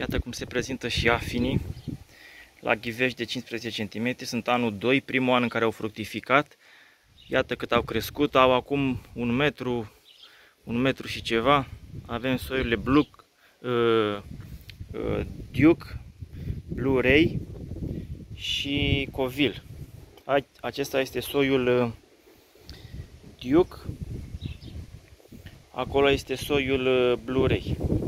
Iată cum se prezintă și afinii la ghivești de 15 cm. Sunt anul 2, primul an în care au fructificat. Iată cât au crescut, au acum un metru și ceva. Avem soiurile Duke, Blue Ray și Covil. Acesta este soiul Duke. Acolo este soiul Blue Ray.